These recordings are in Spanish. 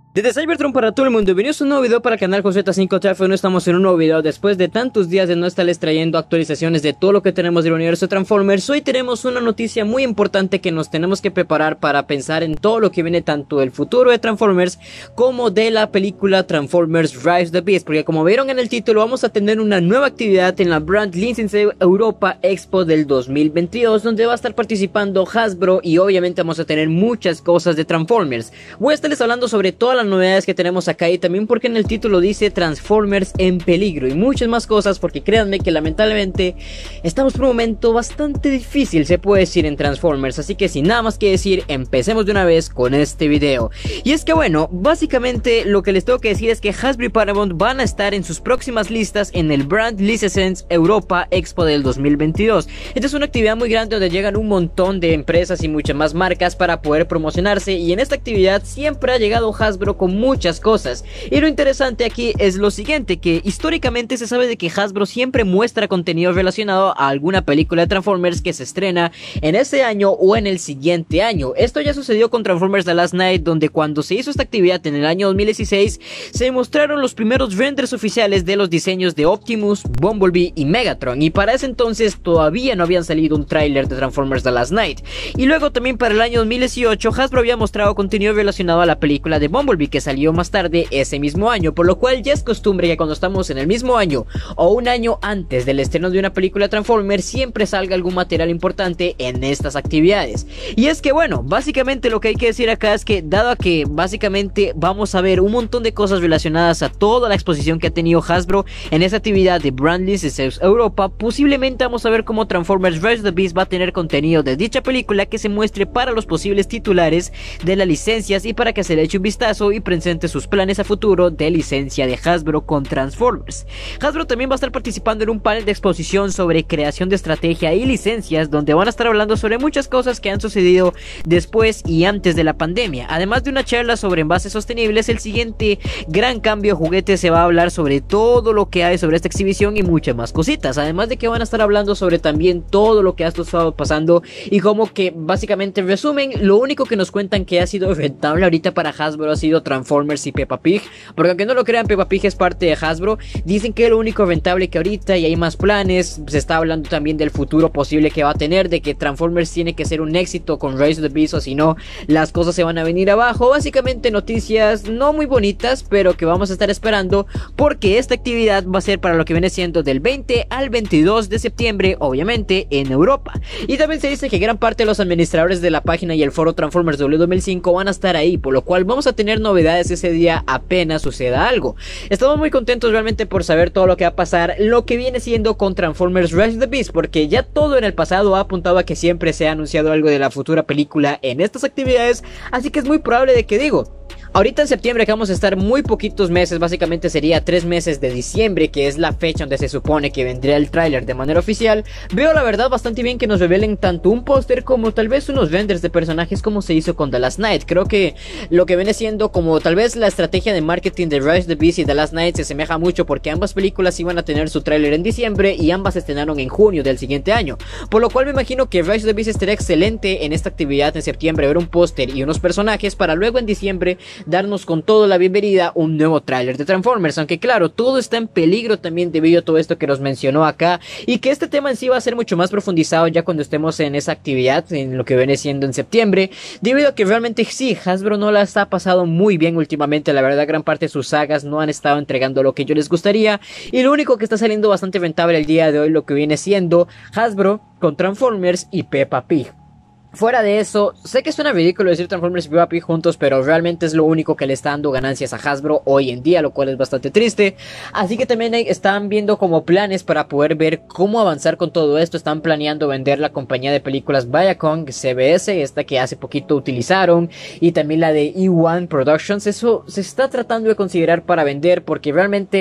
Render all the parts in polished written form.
Desde Cybertron para todo el mundo, bienvenidos a un nuevo video para el canal Joseta5 Traffic. No estamos en un nuevo video después de tantos días de no estarles trayendo actualizaciones de todo lo que tenemos del universo de Transformers. Hoy tenemos una noticia muy importante que nos tenemos que preparar para pensar en todo lo que viene tanto del futuro de Transformers como de la película Transformers Rise the Beast, porque como vieron en el título vamos a tener una nueva actividad en la Brand Licensing Europa Expo del 2022, donde va a estar participando Hasbro y obviamente vamos a tener muchas cosas de Transformers. Voy a estarles hablando sobre todas las novedades que tenemos acá y también porque en el título dice Transformers en peligro y muchas más cosas, porque créanme que lamentablemente estamos por un momento bastante difícil, se puede decir, en Transformers. Así que sin nada más que decir, empecemos de una vez con este video. Y es que bueno, básicamente lo que les tengo que decir es que Hasbro y Paramount van a estar en sus próximas listas en el Brand Licensing Europa Expo del 2022. Esta es una actividad muy grande donde llegan un montón de empresas y muchas más marcas para poder promocionarse, y en esta actividad siempre ha llegado Hasbro con muchas cosas. Y lo interesante aquí es lo siguiente, que históricamente se sabe de que Hasbro siempre muestra contenido relacionado a alguna película de Transformers que se estrena en ese año o en el siguiente año. Esto ya sucedió con Transformers The Last Knight, donde cuando se hizo esta actividad en el año 2016 se mostraron los primeros renders oficiales de los diseños de Optimus, Bumblebee y Megatron, y para ese entonces todavía no habían salido un tráiler de Transformers The Last Knight. Y luego también para el año 2018 Hasbro había mostrado contenido relacionado a la película de Bumblebee, que salió más tarde ese mismo año, por lo cual ya es costumbre que cuando estamos en el mismo año o un año antes del estreno de una película Transformers siempre salga algún material importante en estas actividades. Y es que bueno, básicamente lo que hay que decir acá es que dado a que básicamente vamos a ver un montón de cosas relacionadas a toda la exposición que ha tenido Hasbro en esa actividad de Brand Licensing Europa, posiblemente vamos a ver cómo Transformers Rise the Beast va a tener contenido de dicha película que se muestre para los posibles titulares de las licencias y para que se le eche un vistazo y presente sus planes a futuro de licencia de Hasbro con Transformers. Hasbro también va a estar participando en un panel de exposición sobre creación de estrategia y licencias, donde van a estar hablando sobre muchas cosas que han sucedido después y antes de la pandemia. Además de una charla sobre envases sostenibles, el siguiente gran cambio de juguetes se va a hablar sobre todo lo que hay sobre esta exhibición y muchas más cositas. Además de que van a estar hablando sobre también todo lo que ha estado pasando y como que básicamente en resumen, lo único que nos cuentan que ha sido rentable ahorita para Hasbro ha sido Transformers y Peppa Pig, porque aunque no lo crean, Peppa Pig es parte de Hasbro. Dicen que es lo único rentable que ahorita, y hay más planes. Se está hablando también del futuro posible que va a tener, de que Transformers tiene que ser un éxito con Rise of the Beast, o si no, las cosas se van a venir abajo. Básicamente noticias no muy bonitas, pero que vamos a estar esperando, porque esta actividad va a ser para lo que viene siendo del 20 al 22 de septiembre, obviamente en Europa. Y también se dice que gran parte de los administradores de la página y el foro Transformers W2005 van a estar ahí, por lo cual vamos a tener novedades ese día apenas suceda algo. Estamos muy contentos realmente por saber todo lo que va a pasar, lo que viene siendo con Transformers Rise of the Beast, porque ya todo en el pasado ha apuntado a que siempre se ha anunciado algo de la futura película en estas actividades, así que es muy probable de que ahorita en septiembre, que vamos a estar muy poquitos meses, básicamente sería 3 meses de diciembre, que es la fecha donde se supone que vendría el tráiler de manera oficial. Veo la verdad bastante bien que nos revelen tanto un póster como tal vez unos renders de personajes como se hizo con The Last Knight. Creo que lo que viene siendo como tal vez la estrategia de marketing de Rise of the Beast y The Last Knight se asemeja mucho, porque ambas películas iban a tener su tráiler en diciembre y ambas se estrenaron en junio del siguiente año, por lo cual me imagino que Rise of the Beast estaría excelente en esta actividad en septiembre, ver un póster y unos personajes para luego en diciembre darnos con toda la bienvenida un nuevo tráiler de Transformers. Aunque claro, todo está en peligro también debido a todo esto que nos mencionó acá, y que este tema en sí va a ser mucho más profundizado ya cuando estemos en esa actividad, en lo que viene siendo en septiembre, debido a que realmente sí, Hasbro no la está pasado muy bien últimamente. La verdad, gran parte de sus sagas no han estado entregando lo que yo les gustaría, y lo único que está saliendo bastante rentable el día de hoy lo que viene siendo Hasbro con Transformers y Peppa Pig. Fuera de eso, sé que suena ridículo decir Transformers y Peppa Pig juntos, pero realmente es lo único que le está dando ganancias a Hasbro hoy en día, lo cual es bastante triste. Así que también están viendo como planes para poder ver cómo avanzar con todo esto. Están planeando vender la compañía de películas Viacom CBS, esta que hace poquito utilizaron, y también la de E1 Productions. Eso se está tratando de considerar para vender, porque realmente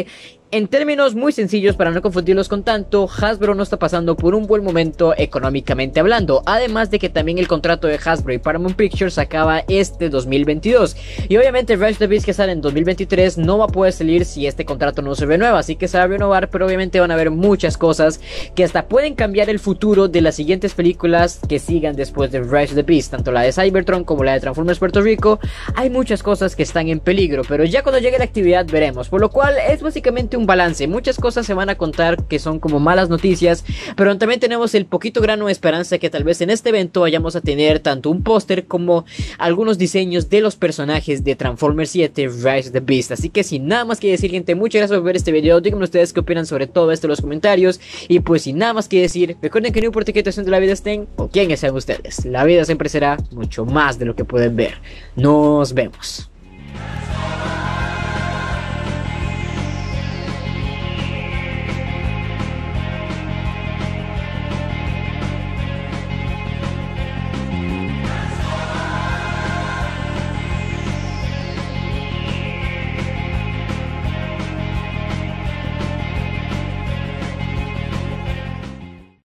En términos muy sencillos, para no confundirlos con tanto, Hasbro no está pasando por un buen momento económicamente hablando, además de que también el contrato de Hasbro y Paramount Pictures acaba este 2022, y obviamente Rise of the Beast, que sale en 2023, no va a poder salir si este contrato no se renueva, así que se va a renovar, pero obviamente van a haber muchas cosas que hasta pueden cambiar el futuro de las siguientes películas que sigan después de Rise of the Beast, tanto la de Cybertron como la de Transformers Puerto Rico. Hay muchas cosas que están en peligro, pero ya cuando llegue la actividad veremos, por lo cual es básicamente un balance. Muchas cosas se van a contar que son como malas noticias, pero también tenemos el poquito grano de esperanza que tal vez en este evento vayamos a tener tanto un póster como algunos diseños de los personajes de Transformers 7 Rise of the Beast. Así que sin nada más que decir, gente, muchas gracias por ver este video. Díganme ustedes qué opinan sobre todo esto en los comentarios, y pues sin nada más que decir, recuerden que no importa qué situación de la vida estén o quiénes sean ustedes, la vida siempre será mucho más de lo que pueden ver. Nos vemos.